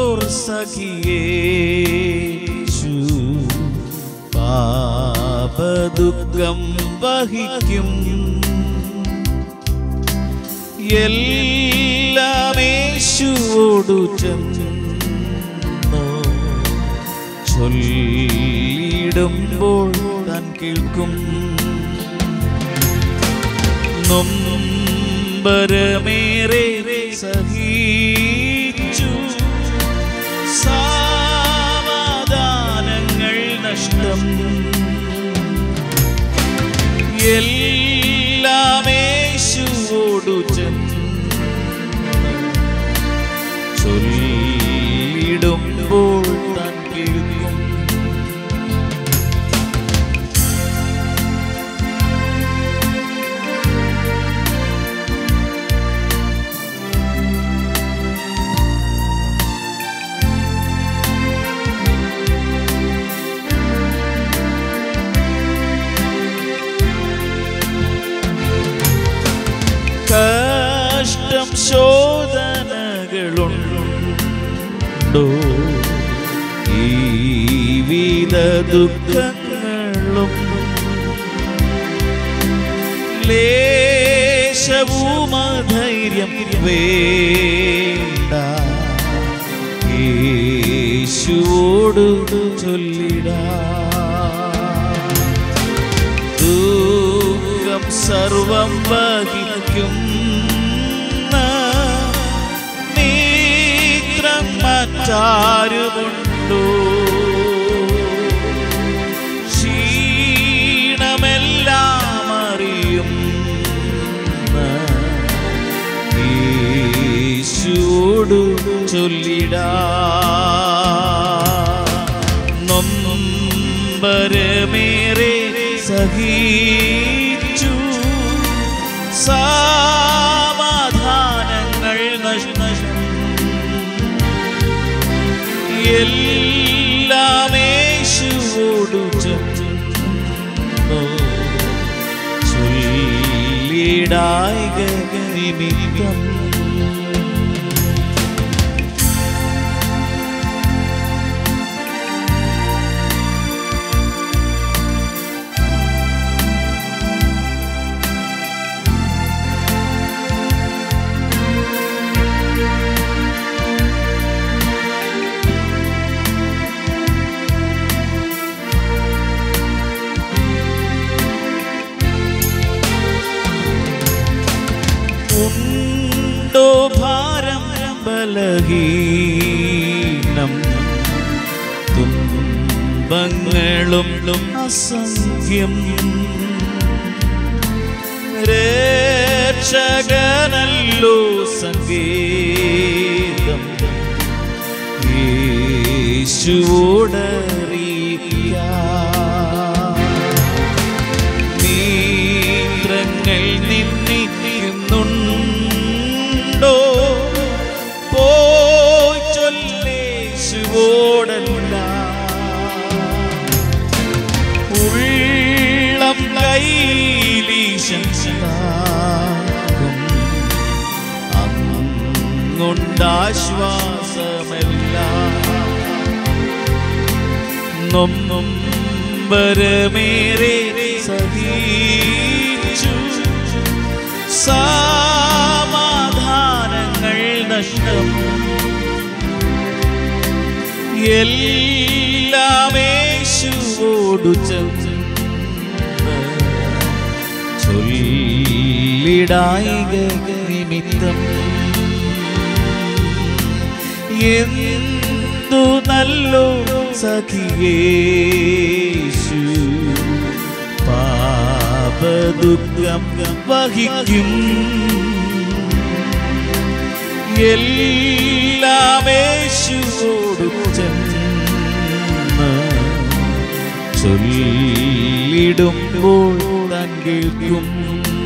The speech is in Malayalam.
നല്ലോർ സഖിയേശു പാപദുഃഖം വഹിക്കും. എല്ലാം യേശുവോടു ചെന്നു ചൊല്ലിടുമ്പോൾ താൻ കേൾക്കും. നൊമ്പരമേറെ സഹിച്ചു സമാധാനങ്ങൾ നഷ്ടം. എല്ലാം യേശുവോടു ചെന്നു ചൊല്ലിടുമ്പോൾ താൻ കേൾക്കും. കഷ്ടം ശോധനകളുണ്ടോ ജീവിത ദുഃഖങ്ങളും ലേശവും അധൈര്യം വേണ്ട യേശുവോടു ചൊല്ലിടാം. ദുഃഖം സർവം വഹിക്കും മിത്രം മറ്റാരുമുണ്ടോ? ക്ഷീണമെല്ലാം അറിയും യേശുവോടു ചൊല്ലിടാം. നൊമ്പരമേറെ സഹിച്ചു സമാധാനങ്ങൾ നഷ്ടം. എല്ലാം യേശുവോടു ചെന്നു ചൊല്ലിടായിക നിമിത്തം. ഉണ്ടോ ഭാരം ബലഹീനം തുമ്പങ്ങളും അസംഖ്യം. രക്ഷകനല്ലോ സങ്കേതം യേശുവോടറിയിക്കാം. നീത്രങ്ങൾ നിന്നിക്കുന്നുണ്ടോ പോയി ചൊല്ലേശുവോടല്ല. ഉള്ളം കൈലീശാകും അങ്ങുണ്ടാശ്വാസമല്ല. നൊമ്പരമേറെ സഹിച്ചു സമാധാനങ്ങൾ നഷ്ടം. എല്ലാം യേശുവോടു ചെന്നു ചൊല്ലിടായിക നിമിത്തം. എന്തു നല്ലോ സഖിയേശു പാപദുഃഖം വഹിക്കും. എല്ലാം യേശുവോടു ചെന്നു ചൊല്ലിടുമ്പോൾ താൻ കേൾക്കും.